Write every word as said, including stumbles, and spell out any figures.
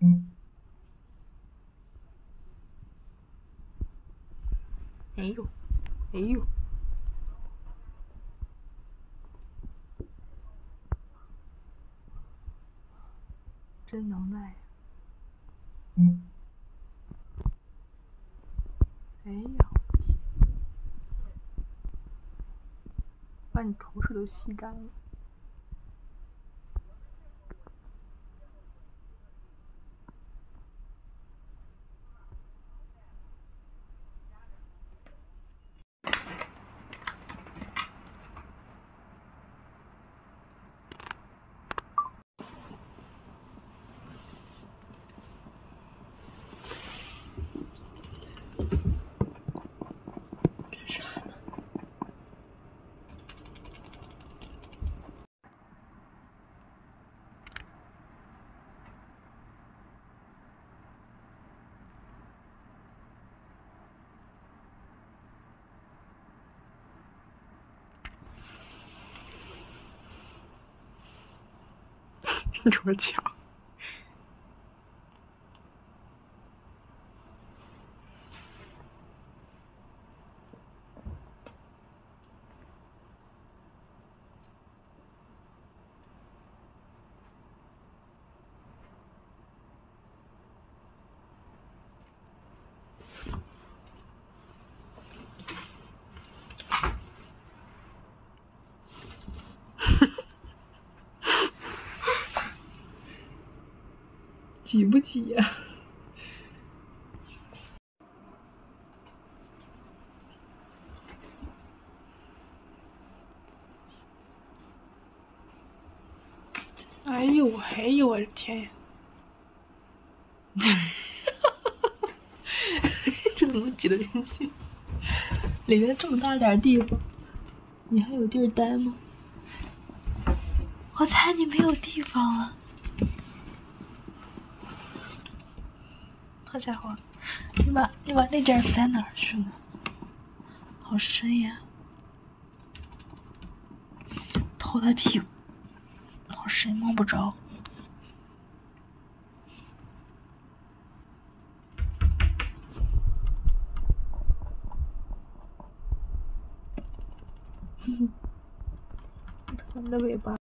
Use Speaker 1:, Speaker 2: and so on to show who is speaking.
Speaker 1: 哎呦，哎呦，真能耐！哎呀，把你口水都吸干了。干啥呢？你给我抢！挤不挤呀？哎呦，哎呦，我的天呀！这怎么挤得进去？里面这么大点地方，你还有地儿待吗？我猜你没有地方了。好家伙，你把你把那件塞哪儿去了？好深呀！偷他屁股，好深，摸不着。哼哼，看你的尾巴。